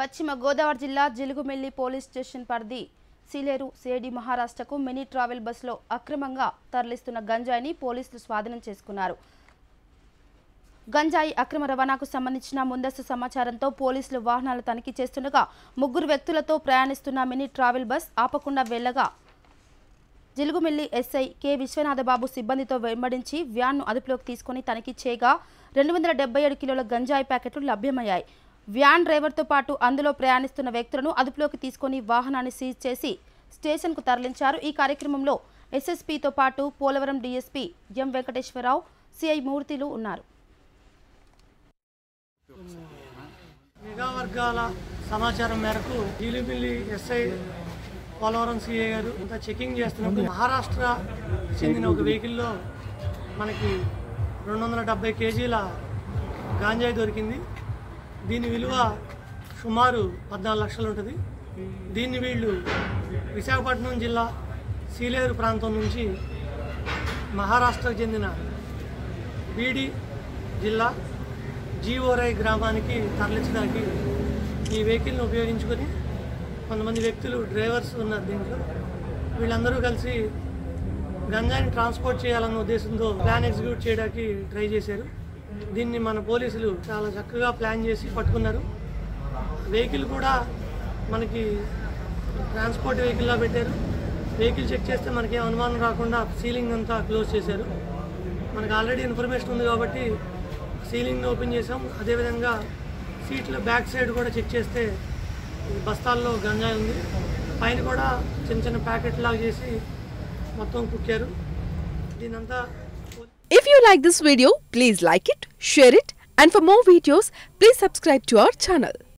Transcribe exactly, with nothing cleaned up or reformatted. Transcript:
పశ్చిమ గోదావరి జిల్లా జిలుగుమెల్లి police station పరిధి సీలేరు సిఐడి మహారాష్ట్రకు మినీ ట్రావెల్ బస్సులో అక్రమంగా తరలిస్తున్న గంజాయిని పోలీసులు స్వాధీనం చేసుకున్నారు. గంజాయి అక్రమ రవాణాకు సంబంధించిన ముందస్తు సమాచారంతో పోలీసులు వాహనాలు తనిఖీ చేస్తుండగా ముగ్గురు వ్యక్తులతో ప్రయాణిస్తున్న మినీ ట్రావెల్ బస్ ఆపకుండా వెళ్లగా జిలుగుమెల్లి ఎస్ఐ కె విశ్వనాథబాబు సిబ్బందితో వెంబడించి వ్యాన్ను అదుపులోకి తీసుకుని తనిఖీ చేయగా రెండు వందల డెబ్బై ఏడు కిలోల గంజాయి ప్యాకెట్లు లభ్యమయ్యాయి. వ్యాన్ డ్రైవర్తో పాటు అందులో ప్రయాణిస్తున్న వ్యక్తులను అదుపులోకి తీసుకుని వాహనాన్ని సీజ్ చేసి స్టేషన్కు తరలించారు. ఈ కార్యక్రమంలో ఎస్ఎస్పీతో పాటు Polavaram DSP M Venkateswararao, CI మూర్తిలు ఉన్నారు. నిఘా వర్గాల సమాచారం మేరకు జిలుగుమెల్లి ఎస్ఐ పోలవరం సిఐ గారు అంతా చెకింగ్ చేస్తున్నప్పుడు మహారాష్ట్ర చెందిన ఒక వెహికల్లో మనకి రెండు వందల డెబ్బై కేజీల గాంజాయి దొరికింది. దీని విలువ సుమారు పద్నాలుగు లక్షలు ఉంటుంది. దీన్ని వీళ్ళు విశాఖపట్నం జిల్లా సీలేరు ప్రాంతం నుంచి మహారాష్ట్రకు చెందిన బీడి జిల్లా జీఓరై గ్రామానికి తరలించడానికి ఈ వెహికల్ని ఉపయోగించుకొని కొంతమంది వ్యక్తులు డ్రైవర్స్ ఉన్నారు. దీంట్లో వీళ్ళందరూ కలిసి గంజాయిని ట్రాన్స్పోర్ట్ చేయాలన్న ఉద్దేశంతో ప్లాన్ ఎగ్జిక్యూట్ చేయడానికి ట్రై చేశారు. దీన్ని మన పోలీసులు చాలా చక్కగా ప్లాన్ చేసి పట్టుకున్నారు. వెహికల్ కూడా మనకి ట్రాన్స్పోర్ట్ వెహికల్లా పెట్టారు. వెహికల్ చెక్ చేస్తే మనకి అనుమానం రాకుండా సీలింగ్ అంతా క్లోజ్ చేశారు. మనకు ఆల్రెడీ ఇన్ఫర్మేషన్ ఉంది కాబట్టి సీలింగ్ని ఓపెన్ చేసాం. అదేవిధంగా సీట్లో బ్యాక్ సైడ్ కూడా చెక్ చేస్తే బస్తాల్లో గంజాయి ఉంది. పైన కూడా చిన్న చిన్న ప్యాకెట్ లాగా చేసి మొత్తం కుక్కారు. దీనంతా If you like this video, please like it, share it, and for more videos, please subscribe to our channel.